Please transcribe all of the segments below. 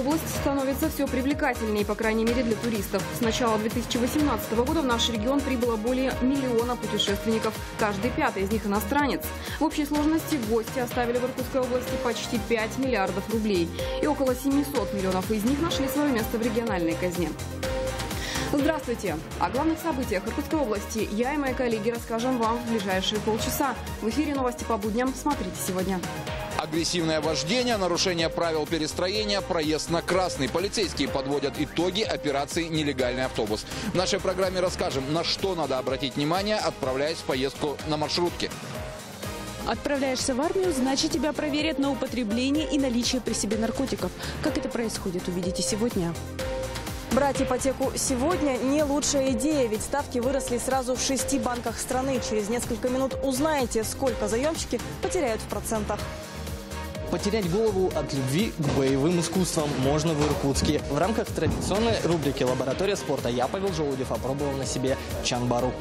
область становится все привлекательнее, по крайней мере для туристов. С начала 2018 года в наш регион прибыло более 1 миллиона путешественников. Каждый пятый из них иностранец. В общей сложности гости оставили в Иркутской области почти 5 миллиардов рублей. И около 700 миллионов из них нашли свое место в региональной казне. Здравствуйте! О главных событиях Иркутской области я и мои коллеги расскажем вам в ближайшие полчаса. В эфире новости по будням. Смотрите сегодня. Агрессивное вождение, нарушение правил перестроения, проезд на красный. Полицейские подводят итоги операции «Нелегальный автобус». В нашей программе расскажем, на что надо обратить внимание, отправляясь в поездку на маршрутке. Отправляешься в армию, значит тебя проверят на употребление и наличие при себе наркотиков. Как это происходит, увидите сегодня. Брать ипотеку сегодня не лучшая идея, ведь ставки выросли сразу в 6 банках страны. Через несколько минут узнаете, сколько заемщики потеряют в процентах. Потерять голову от любви к боевым искусствам можно в Иркутске. В рамках традиционной рубрики «Лаборатория спорта» я, Павел Желудев, опробовал на себе чанбару.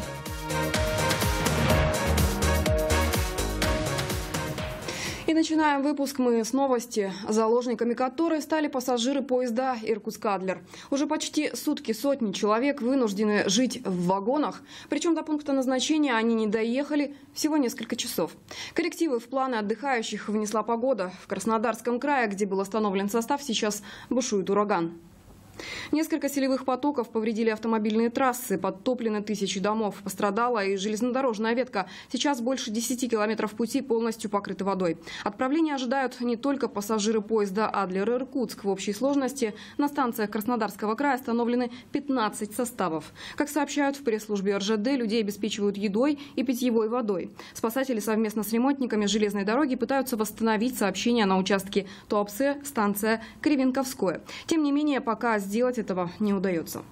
И начинаем выпуск мы с новости, заложниками которой стали пассажиры поезда «Иркутск-Адлер». Уже почти сутки сотни человек вынуждены жить в вагонах. Причем до пункта назначения они не доехали всего несколько часов. Коррективы в планы отдыхающих внесла погода. В Краснодарском крае, где был остановлен состав, сейчас бушует ураган. Несколько селевых потоков повредили автомобильные трассы, подтоплены тысячи домов. Пострадала и железнодорожная ветка. Сейчас больше 10 километров пути полностью покрыты водой. Отправления ожидают не только пассажиры поезда «Адлер-Иркутск». В общей сложности на станциях Краснодарского края остановлены 15 составов. Как сообщают в пресс-службе РЖД, людей обеспечивают едой и питьевой водой. Спасатели совместно с ремонтниками железной дороги пытаются восстановить сообщение на участке Туапсе, станция Кривенковское. Тем не менее, пока сделать этого не удается.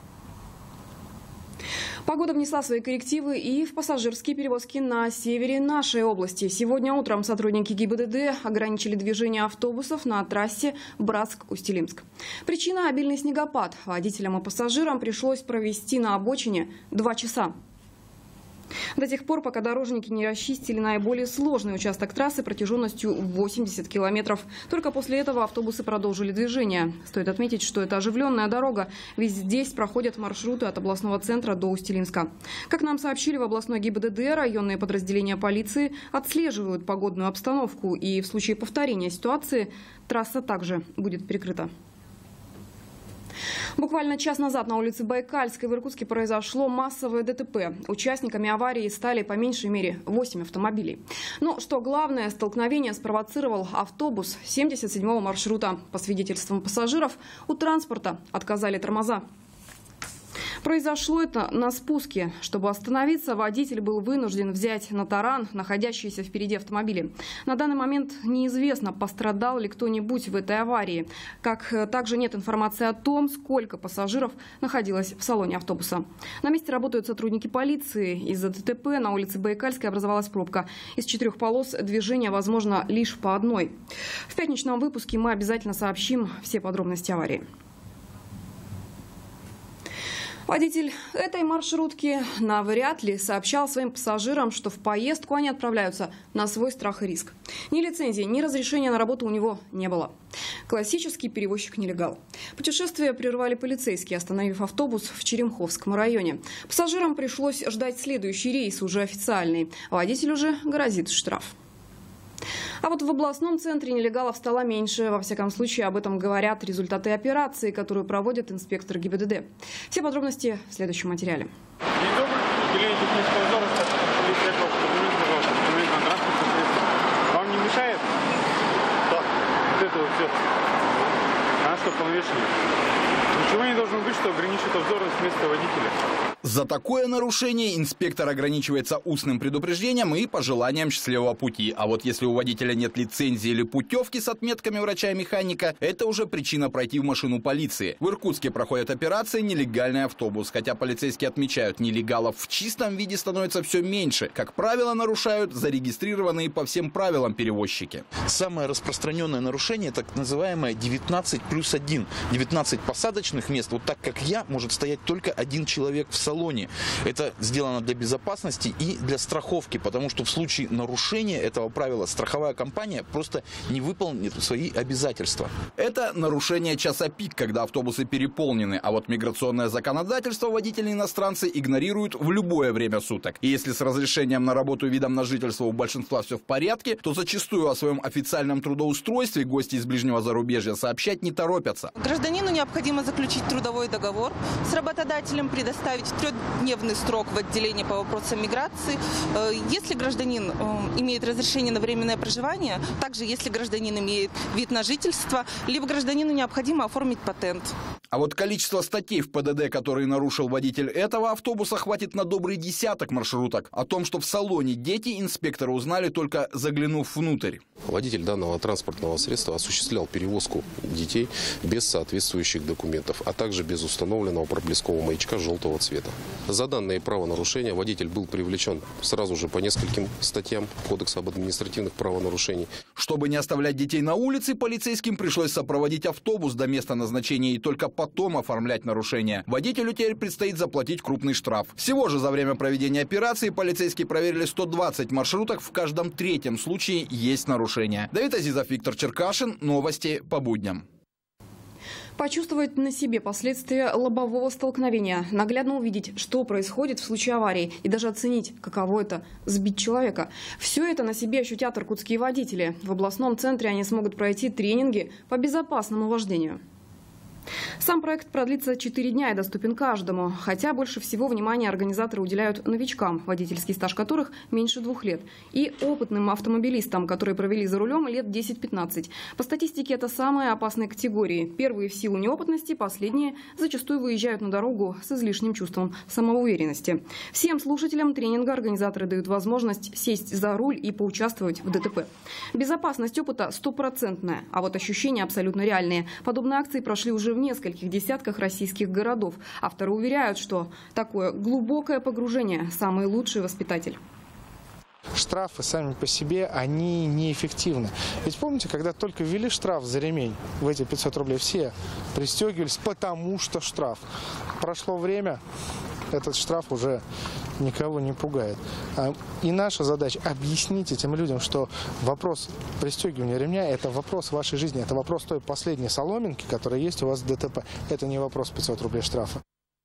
Погода внесла свои коррективы и в пассажирские перевозки на севере нашей области. Сегодня утром сотрудники ГИБДД ограничили движение автобусов на трассе Братск-Устилимск. Причина – обильный снегопад. Водителям и пассажирам пришлось провести на обочине 2 часа. До тех пор, пока дорожники не расчистили наиболее сложный участок трассы протяженностью 80 километров. Только после этого автобусы продолжили движение. Стоит отметить, что это оживленная дорога, ведь здесь проходят маршруты от областного центра до Устилимска. Как нам сообщили в областной ГИБДД, районные подразделения полиции отслеживают погодную обстановку, и в случае повторения ситуации трасса также будет перекрыта. Буквально час назад на улице Байкальской в Иркутске произошло массовое ДТП. Участниками аварии стали по меньшей мере 8 автомобилей. Но что главное, столкновение спровоцировал автобус 77-го маршрута. По свидетельствам пассажиров, у транспорта отказали тормоза. Произошло это на спуске. Чтобы остановиться, водитель был вынужден взять на таран находящиеся впереди автомобили. На данный момент неизвестно, пострадал ли кто-нибудь в этой аварии. Также нет информации о том, сколько пассажиров находилось в салоне автобуса. На месте работают сотрудники полиции. Из-за ДТП на улице Байкальской образовалась пробка. Из 4 полос движение возможно лишь по одной. В пятничном выпуске мы обязательно сообщим все подробности аварии. Водитель этой маршрутки навряд ли сообщал своим пассажирам, что в поездку они отправляются на свой страх и риск. Ни лицензии, ни разрешения на работу у него не было. Классический перевозчик-нелегал. Путешествие прервали полицейские, остановив автобус в Черемховском районе. Пассажирам пришлось ждать следующий рейс, уже официальный. Водителю же грозит штраф. А вот в областном центре нелегалов стало меньше. Во всяком случае, об этом говорят результаты операции, которую проводит инспектор ГИБДД. Все подробности в следующем материале. День добрый. Отделение технического надзора, полиция, пожалуйста, документ на транспортное средство. Вам не мешает? Да. Вот это вот все. А что, повешено? Ничего не должно быть, что ограничит обзор с места водителя. За такое нарушение инспектор ограничивается устным предупреждением и пожеланием счастливого пути. А вот если у водителя нет лицензии или путевки с отметками врача и механика, это уже причина пройти в машину полиции. В Иркутске проходит операция «Нелегальный автобус». Хотя полицейские отмечают, нелегалов в чистом виде становится все меньше. Как правило, нарушают зарегистрированные по всем правилам перевозчики. Самое распространенное нарушение, так называемое 19+1. 19 посадочных мест, вот так как я, может стоять только один человек в салоне. Это сделано для безопасности и для страховки, потому что в случае нарушения этого правила страховая компания просто не выполнит свои обязательства. Это нарушение часа пик, когда автобусы переполнены, а вот миграционное законодательство водители-иностранцы игнорируют в любое время суток. И если с разрешением на работу и видом на жительство у большинства все в порядке, то зачастую о своем официальном трудоустройстве гости из ближнего зарубежья сообщать не торопятся. Гражданину необходимо заключить трудовой договор с работодателем, предоставить 3-дневный срок в отделении по вопросам миграции. Если гражданин имеет разрешение на временное проживание, также если гражданин имеет вид на жительство, либо гражданину необходимо оформить патент. А вот количество статей в ПДД, которые нарушил водитель этого автобуса, хватит на добрый десяток маршруток. О том, что в салоне дети, инспекторы узнали, только заглянув внутрь. Водитель данного транспортного средства осуществлял перевозку детей без соответствующих документов, а также без установленного проблескового маячка желтого цвета. За данные правонарушения водитель был привлечен сразу же по нескольким статьям Кодекса об административных правонарушениях. Чтобы не оставлять детей на улице, полицейским пришлось сопроводить автобус до места назначения и только потом оформлять нарушение. Водителю теперь предстоит заплатить крупный штраф. Всего же за время проведения операции полицейские проверили 120 маршруток, в каждом 3-м случае есть нарушение. Давид Азизов, Виктор Черкашин. Новости по будням. Почувствовать на себе последствия лобового столкновения, наглядно увидеть, что происходит в случае аварии, и даже оценить, каково это – сбить человека. Все это на себе ощутят иркутские водители. В областном центре они смогут пройти тренинги по безопасному вождению. Сам проект продлится 4 дня и доступен каждому. Хотя больше всего внимания организаторы уделяют новичкам, водительский стаж которых меньше 2 лет, и опытным автомобилистам, которые провели за рулем лет 10-15. По статистике, это самые опасные категории. Первые в силу неопытности, последние зачастую выезжают на дорогу с излишним чувством самоуверенности. Всем слушателям тренинга организаторы дают возможность сесть за руль и поучаствовать в ДТП. Безопасность опыта 100%, а вот ощущения абсолютно реальные. Подобные акции прошли уже в нескольких десятках российских городов. Авторы уверяют, что такое глубокое погружение – самый лучший воспитатель. Штрафы сами по себе, они неэффективны. Ведь помните, когда только ввели штраф за ремень, в эти 500 рублей все пристегивались, потому что штраф. Прошло время, этот штраф уже никого не пугает. И наша задача объяснить этим людям, что вопрос пристегивания ремня – это вопрос вашей жизни, это вопрос той последней соломинки, которая есть у вас в ДТП. Это не вопрос 500 рублей штрафа.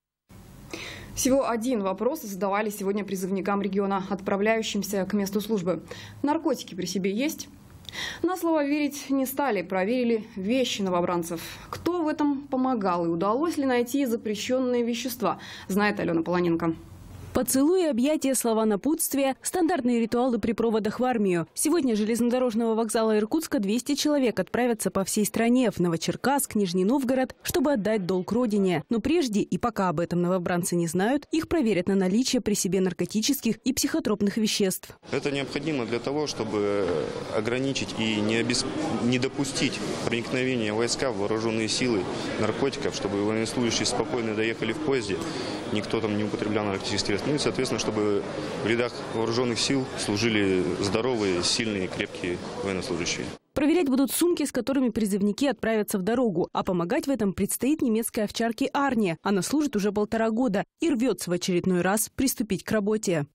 Всего один вопрос задавали сегодня призывникам региона, отправляющимся к месту службы. Наркотики при себе есть? На слово верить не стали, проверили вещи новобранцев. Кто в этом помогал и удалось ли найти запрещенные вещества, знает Алена Полоненко. Поцелуи, объятия, слова напутствия – стандартные ритуалы при проводах в армию. Сегодня с железнодорожного вокзала Иркутска 200 человек отправятся по всей стране в Новочеркасск, Нижний Новгород, чтобы отдать долг родине. Но прежде, и пока об этом новобранцы не знают, их проверят на наличие при себе наркотических и психотропных веществ. Это необходимо для того, чтобы ограничить и не допустить проникновения войска в вооруженные силы наркотиков, чтобы военнослужащие спокойно доехали в поезде, никто там не употреблял наркотические средства. Ну и, соответственно, чтобы в рядах вооруженных сил служили здоровые, сильные, крепкие военнослужащие. Проверять будут сумки, с которыми призывники отправятся в дорогу. А помогать в этом предстоит немецкой овчарке Арне. Она служит уже 1,5 года и рвется в очередной раз приступить к работе.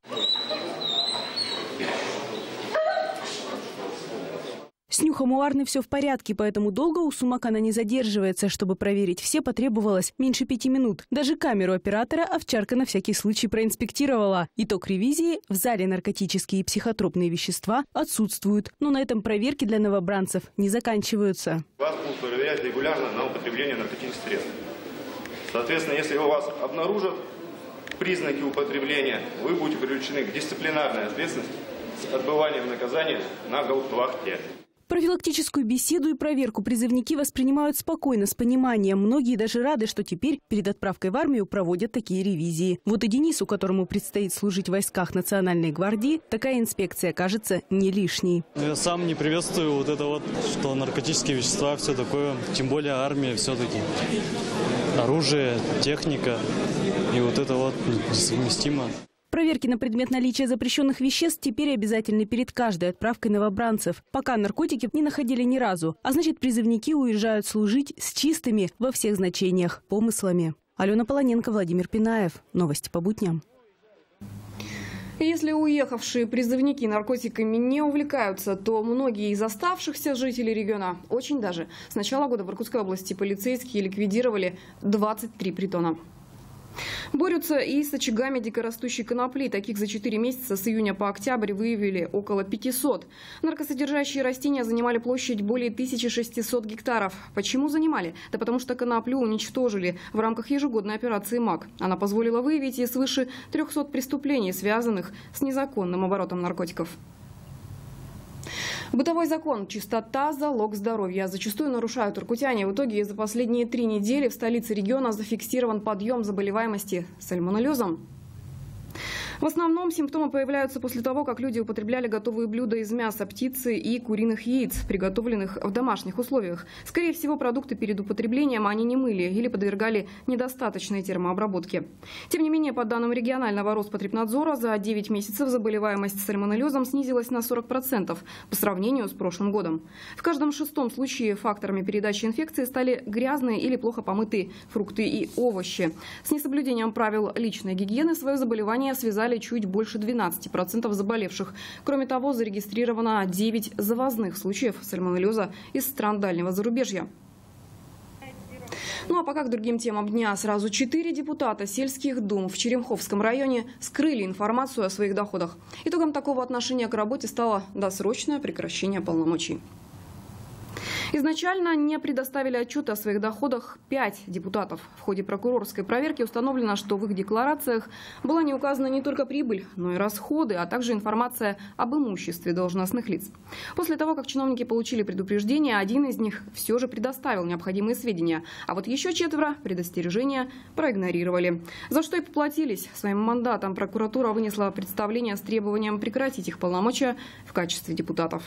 С нюхом у Арны все в порядке, поэтому долго у сумок она не задерживается. Чтобы проверить все, потребовалось меньше 5 минут. Даже камеру оператора овчарка на всякий случай проинспектировала. Итог ревизии – в зале наркотические и психотропные вещества отсутствуют. Но на этом проверки для новобранцев не заканчиваются. Вас будут проверять регулярно на употребление наркотических средств. Соответственно, если у вас обнаружат признаки употребления, вы будете привлечены к дисциплинарной ответственности с отбыванием наказания на гауптвахте. Профилактическую беседу и проверку призывники воспринимают спокойно, с пониманием. Многие даже рады, что теперь перед отправкой в армию проводят такие ревизии. Вот и Денису, которому предстоит служить в войсках Национальной гвардии, такая инспекция кажется не лишней. Я сам не приветствую вот это вот, что наркотические вещества, все такое. Тем более армия все-таки. Оружие, техника и вот это вот несовместимо. Проверки на предмет наличия запрещенных веществ теперь обязательны перед каждой отправкой новобранцев. Пока наркотики не находили ни разу. А значит, призывники уезжают служить с чистыми во всех значениях помыслами. Алена Полоненко, Владимир Пинаев. Новости по будням. Если уехавшие призывники наркотиками не увлекаются, то многие из оставшихся жителей региона очень даже. С начала года в Иркутской области полицейские ликвидировали 23 притона. Борются и с очагами дикорастущей конопли. Таких за 4 месяца с июня по октябрь выявили около 500. Наркосодержащие растения занимали площадь более 1600 гектаров. Почему занимали? Да потому что коноплю уничтожили в рамках ежегодной операции МАК. Она позволила выявить и свыше 300 преступлений, связанных с незаконным оборотом наркотиков. Бытовой закон «Чистота – залог здоровья» зачастую нарушают иркутяне. В итоге за последние 3 недели в столице региона зафиксирован подъем заболеваемости сальмонеллезом. В основном симптомы появляются после того, как люди употребляли готовые блюда из мяса птицы и куриных яиц, приготовленных в домашних условиях. Скорее всего, продукты перед употреблением они не мыли или подвергали недостаточной термообработке. Тем не менее, по данным регионального Роспотребнадзора, за 9 месяцев заболеваемость сальмонеллезом снизилась на 40% по сравнению с прошлым годом. В каждом 6-м случае факторами передачи инфекции стали грязные или плохо помытые фрукты и овощи. С несоблюдением правил личной гигиены свое заболевание связали чуть больше 12% заболевших. Кроме того, зарегистрировано 9 завозных случаев сальмонеллеза из стран дальнего зарубежья. Ну а пока к другим темам дня. Сразу 4 депутата сельских дум в Черемховском районе скрыли информацию о своих доходах. Итогом такого отношения к работе стало досрочное прекращение полномочий. Изначально не предоставили отчеты о своих доходах 5 депутатов. В ходе прокурорской проверки установлено, что в их декларациях была не указана не только прибыль, но и расходы, а также информация об имуществе должностных лиц. После того, как чиновники получили предупреждение, один из них все же предоставил необходимые сведения. А вот еще 4 предостережения проигнорировали. За что и поплатились. Своим мандатом прокуратура вынесла представление с требованием прекратить их полномочия в качестве депутатов.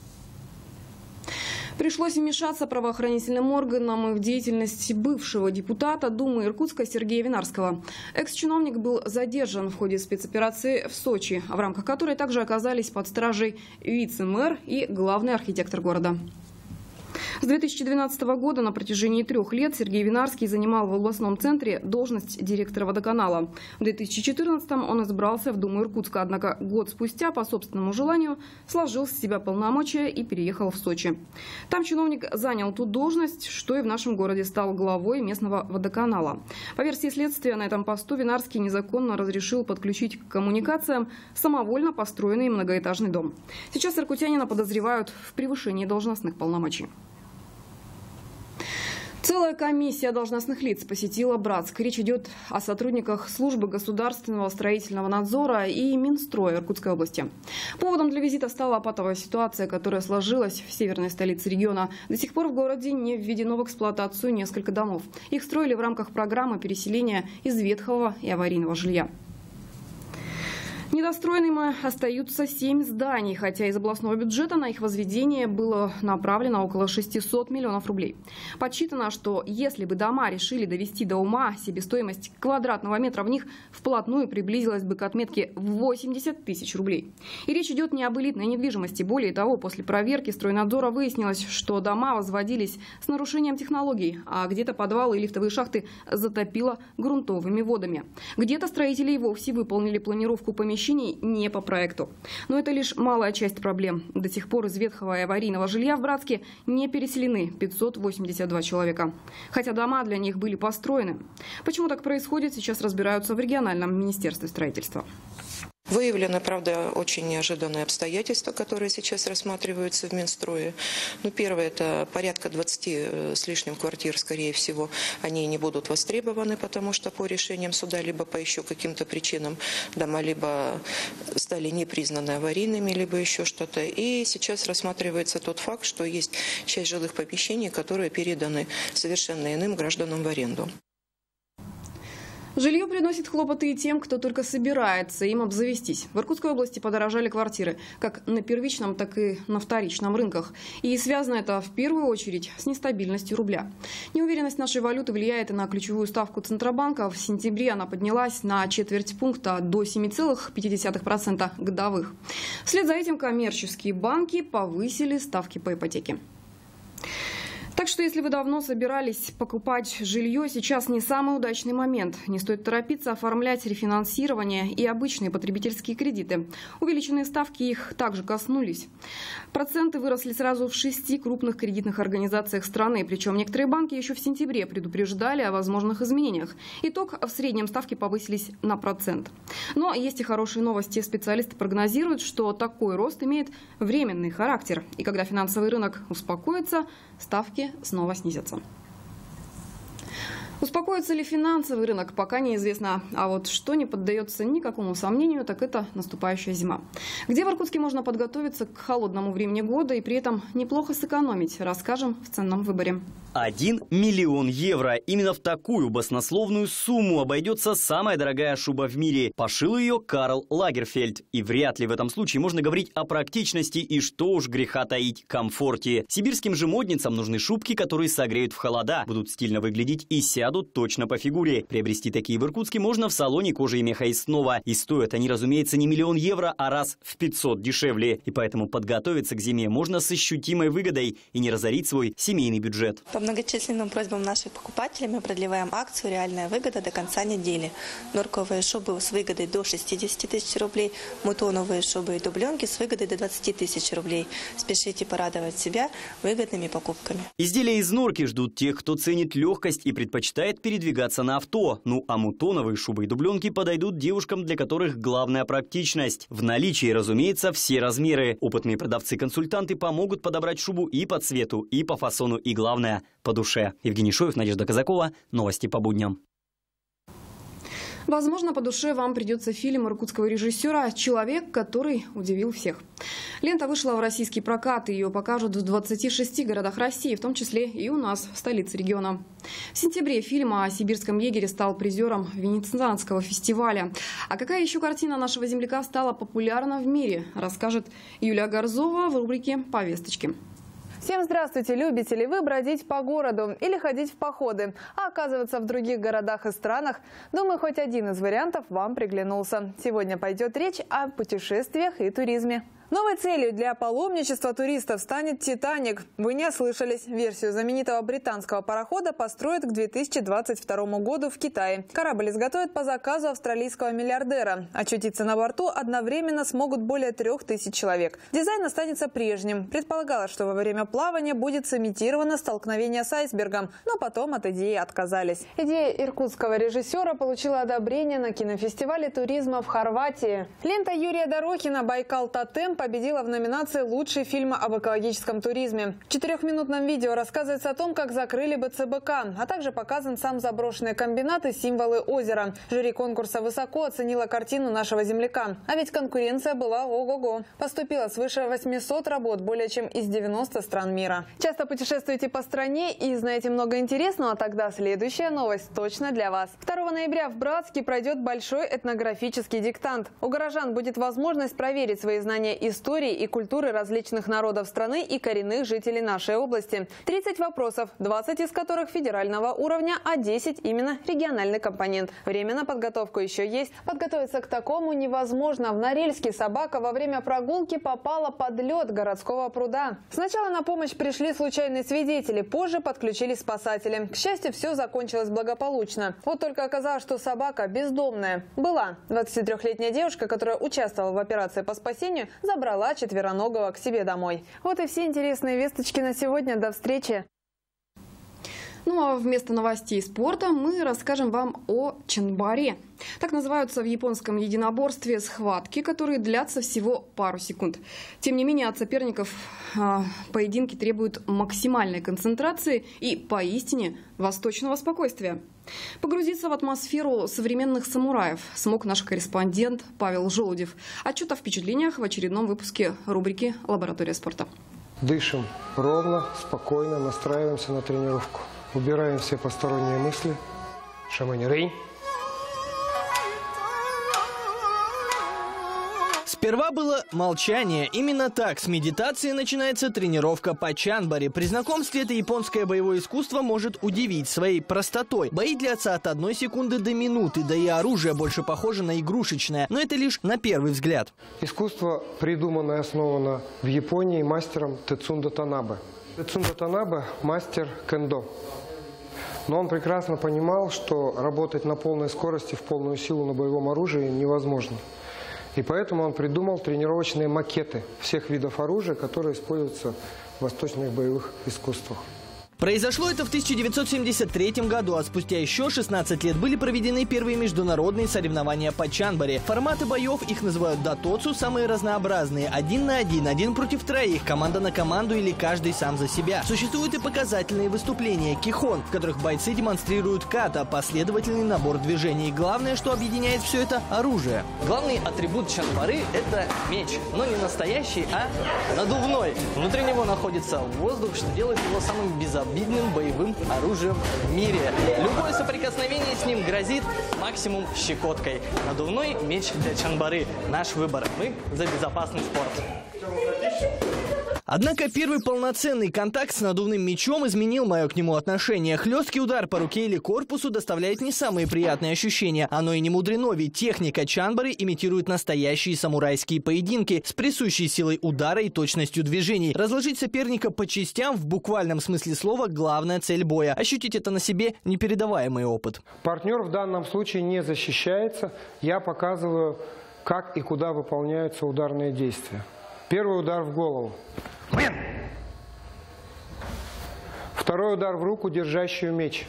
Пришлось вмешаться правоохранительным органам и в деятельность бывшего депутата Думы Иркутска Сергея Винарского. Экс-чиновник был задержан в ходе спецоперации в Сочи, в рамках которой также оказались под стражей вице-мэр и главный архитектор города. С 2012 года на протяжении 3 лет Сергей Винарский занимал в областном центре должность директора водоканала. В 2014-м он избрался в Думу Иркутска, однако год спустя по собственному желанию сложил с себя полномочия и переехал в Сочи. Там чиновник занял ту должность, что и в нашем городе стал главой местного водоканала. По версии следствия, на этом посту Винарский незаконно разрешил подключить к коммуникациям самовольно построенный многоэтажный дом. Сейчас иркутянина подозревают в превышении должностных полномочий. Целая комиссия должностных лиц посетила Братск. Речь идет о сотрудниках службы государственного строительного надзора и Минстроя Иркутской области. Поводом для визита стала патовая ситуация, которая сложилась в северной столице региона. До сих пор в городе не введено в эксплуатацию несколько домов. Их строили в рамках программы переселения из ветхого и аварийного жилья. Недостроенными остаются 7 зданий, хотя из областного бюджета на их возведение было направлено около 600 миллионов рублей. Подсчитано, что если бы дома решили довести до ума, себестоимость квадратного метра в них вплотную приблизилась бы к отметке в 80 тысяч рублей. И речь идет не об элитной недвижимости. Более того, после проверки стройнадзора выяснилось, что дома возводились с нарушением технологий, а где-то подвалы и лифтовые шахты затопило грунтовыми водами. Где-то строители и вовсе выполнили планировку помещений не по проекту. Но это лишь малая часть проблем. До сих пор из ветхого и аварийного жилья в Братске не переселены 582 человека. Хотя дома для них были построены. Почему так происходит, сейчас разбираются в региональном министерстве строительства. Выявлены, правда, очень неожиданные обстоятельства, которые сейчас рассматриваются в Минстрое. Первое – это порядка 20 с лишним квартир, скорее всего, они не будут востребованы, потому что по решениям суда, либо по еще каким-то причинам дома либо стали не признаны аварийными, либо еще что-то. И сейчас рассматривается тот факт, что есть часть жилых помещений, которые переданы совершенно иным гражданам в аренду. Жилье приносит хлопоты и тем, кто только собирается им обзавестись. В Иркутской области подорожали квартиры как на первичном, так и на вторичном рынках. И связано это в первую очередь с нестабильностью рубля. Неуверенность нашей валюты влияет и на ключевую ставку Центробанка. В сентябре она поднялась на четверть пункта до 7,5% годовых. Вслед за этим коммерческие банки повысили ставки по ипотеке. Так что, если вы давно собирались покупать жилье, сейчас не самый удачный момент. Не стоит торопиться оформлять рефинансирование и обычные потребительские кредиты. Увеличенные ставки их также коснулись. Проценты выросли сразу в 6 крупных кредитных организациях страны. Причем некоторые банки еще в сентябре предупреждали о возможных изменениях. Итог: в среднем ставки повысились на 1%. Но есть и хорошие новости. Специалисты прогнозируют, что такой рост имеет временный характер. И когда финансовый рынок успокоится, ставки снова снизятся. Успокоится ли финансовый рынок, пока неизвестно. А вот что не поддается никакому сомнению, так это наступающая зима. Где в Иркутске можно подготовиться к холодному времени года и при этом неплохо сэкономить, расскажем в ценном выборе. 1 миллион евро. Именно в такую баснословную сумму обойдется самая дорогая шуба в мире. Пошил ее Карл Лагерфельд. И вряд ли в этом случае можно говорить о практичности и, что уж греха таить, комфорте. Сибирским же модницам нужны шубки, которые согреют в холода, будут стильно выглядеть и сядут точно по фигуре. Приобрести такие в Иркутске можно в салоне кожи и меха из Снова. И стоят они, разумеется, не миллион евро, а раз в 500 дешевле. И поэтому подготовиться к зиме можно с ощутимой выгодой и не разорить свой семейный бюджет. По многочисленным просьбам наших покупателей мы продлеваем акцию «Реальная выгода» до конца недели. Норковые шубы с выгодой до 60 тысяч рублей, мутоновые шубы и дубленки с выгодой до 20 тысяч рублей. Спешите порадовать себя выгодными покупками. Изделия из норки ждут тех, кто ценит легкость и предпочитает передвигаться на авто. Ну а мутоновые шубы и дубленки подойдут девушкам, для которых главная практичность. В наличии, разумеется, все размеры. Опытные продавцы-консультанты помогут подобрать шубу и по цвету, и по фасону, и главное – по душе. Евгений Шоев, Надежда Казакова. Новости по будням. Возможно, по душе вам придется фильм иркутского режиссера «Человек, который удивил всех». Лента вышла в российский прокат, и ее покажут в 26 городах России, в том числе и у нас, в столице региона. В сентябре фильм о сибирском егере стал призером Венецианского фестиваля. А какая еще картина нашего земляка стала популярна в мире, расскажет Юлия Горзова в рубрике «Повесточки». Всем здравствуйте! Любите ли вы бродить по городу или ходить в походы, а оказываться в других городах и странах? Думаю, хоть один из вариантов вам приглянулся. Сегодня пойдет речь о путешествиях и туризме. Новой целью для паломничества туристов станет «Титаник». Вы не ослышались. Версию знаменитого британского парохода построят к 2022 году в Китае. Корабль изготовят по заказу австралийского миллиардера. Очутиться на борту одновременно смогут более 3000 человек. Дизайн останется прежним. Предполагалось, что во время плавания будет сымитировано столкновение с айсбергом, но потом от идеи отказались. Идея иркутского режиссера получила одобрение на кинофестивале туризма в Хорватии. Лента Юрия Дорохина «Байкал Тотем» победила в номинации «Лучший фильм об экологическом туризме». В 4-минутном видео рассказывается о том, как закрыли БЦБК, а также показан сам заброшенный комбинат и символы озера. Жюри конкурса высоко оценило картину нашего земляка. А ведь конкуренция была ого-го. Поступило свыше 800 работ, более чем из 90 стран мира. Часто путешествуете по стране и знаете много интересного? Тогда следующая новость точно для вас. 2 ноября в Братске пройдет большой этнографический диктант. У горожан будет возможность проверить свои знания истории и культуры различных народов страны и коренных жителей нашей области. 30 вопросов, 20 из которых федерального уровня, а 10 именно региональный компонент. Время на подготовку еще есть. Подготовиться к такому невозможно. В Норильске собака во время прогулки попала под лед городского пруда. Сначала на помощь пришли случайные свидетели, позже подключились спасатели. К счастью, все закончилось благополучно. Вот только оказалось, что собака бездомная. Была 23-летняя девушка, которая участвовала в операции по спасению, забрала четвероногого к себе домой. Вот и все интересные весточки на сегодня. До встречи! Ну а вместо новостей спорта мы расскажем вам о чанбаре. Так называются в японском единоборстве схватки, которые длятся всего пару секунд. Тем не менее, от соперников поединки требуют максимальной концентрации и поистине восточного спокойствия. Погрузиться в атмосферу современных самураев смог наш корреспондент Павел Желудев. Отчет о впечатлениях в очередном выпуске рубрики «Лаборатория спорта». Дышим ровно, спокойно, настраиваемся на тренировку. Убираем все посторонние мысли. Шамань-рей. Сперва было молчание. Именно так с медитации начинается тренировка по чанбаре. При знакомстве это японское боевое искусство может удивить своей простотой. Бои длятся от 1 секунды до минуты, да и оружие больше похоже на игрушечное. Но это лишь на первый взгляд. Искусство придумано и основано в Японии мастером Тецундо Танабе. Цунда Танабе – мастер кендо. Но он прекрасно понимал, что работать на полной скорости, в полную силу на боевом оружии невозможно. И поэтому он придумал тренировочные макеты всех видов оружия, которые используются в восточных боевых искусствах. Произошло это в 1973 году, а спустя еще 16 лет были проведены первые международные соревнования по чанбаре. Форматы боев, их называют датоцу, самые разнообразные. 1 на 1, 1 против троих, команда на команду или каждый сам за себя. Существуют и показательные выступления кихон, в которых бойцы демонстрируют ката, последовательный набор движений. Главное, что объединяет все это – оружие. Главный атрибут чанбары – это меч, но не настоящий, а надувной. Внутри него находится воздух, что делает его самым безобидным боевым оружием в мире. Любое соприкосновение с ним грозит максимум щекоткой. Надувной меч для чанбары. Наш выбор. Мы за безопасный спорт. Однако первый полноценный контакт с надувным мечом изменил мое к нему отношение. Хлесткий удар по руке или корпусу доставляет не самые приятные ощущения. Оно и не мудрено, ведь техника чанбары имитирует настоящие самурайские поединки с присущей силой удара и точностью движений. Разложить соперника по частям в буквальном смысле слова – главная цель боя. Ощутить это на себе – непередаваемый опыт. Партнер в данном случае не защищается. Я показываю, как и куда выполняются ударные действия. Первый удар в голову. Второй удар в руку, держащую меч.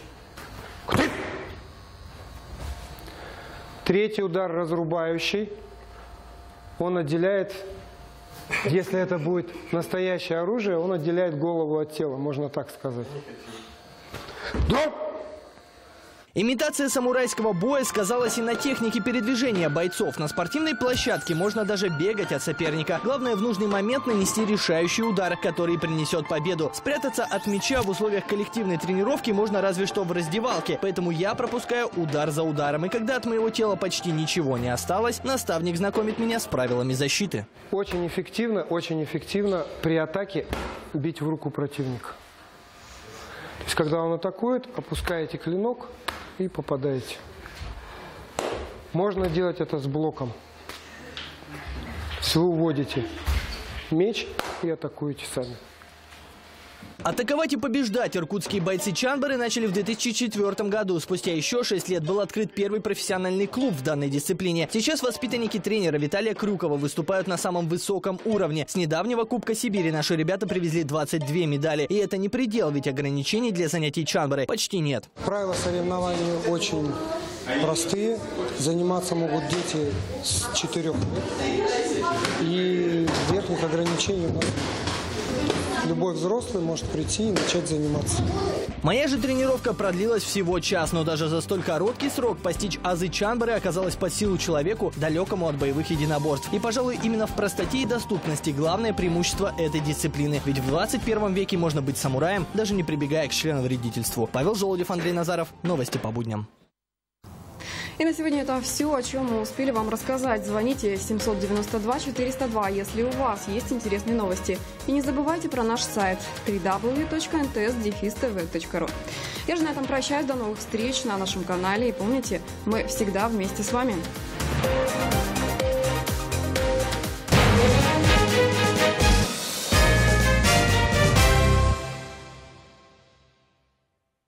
Третий удар разрубающий. Он отделяет, если это будет настоящее оружие, он отделяет голову от тела, можно так сказать. Имитация самурайского боя сказалась и на технике передвижения бойцов. На спортивной площадке можно даже бегать от соперника. Главное в нужный момент нанести решающий удар, который принесет победу. Спрятаться от мяча в условиях коллективной тренировки можно разве что в раздевалке. Поэтому я пропускаю удар за ударом. И когда от моего тела почти ничего не осталось, наставник знакомит меня с правилами защиты. Очень эффективно при атаке бить в руку противника. То есть, когда он атакует, опускаете клинок и попадаете. Можно делать это с блоком. Вы уводите меч и атакуете сами. Атаковать и побеждать иркутские бойцы чанбары начали в 2004 году. Спустя еще 6 лет был открыт первый профессиональный клуб в данной дисциплине. Сейчас воспитанники тренера Виталия Крюкова выступают на самом высоком уровне. С недавнего Кубка Сибири наши ребята привезли 22 медали. И это не предел, ведь ограничений для занятий чанбары почти нет. Правила соревнований очень простые. Заниматься могут дети с 4 лет. И верхних ограничений у нас любой взрослый может прийти и начать заниматься. Моя же тренировка продлилась всего час, но даже за столь короткий срок постичь азы чанбары оказалось под силу человеку, далекому от боевых единоборств. И, пожалуй, именно в простоте и доступности главное преимущество этой дисциплины. Ведь в 21 веке можно быть самураем, даже не прибегая к членовредительству. Павел Желудев, Андрей Назаров. Новости по будням. И на сегодня это все, о чем мы успели вам рассказать. Звоните 792-402, если у вас есть интересные новости. И не забывайте про наш сайт www.nts-tv.ru. Я же на этом прощаюсь. До новых встреч на нашем канале. И помните, мы всегда вместе с вами.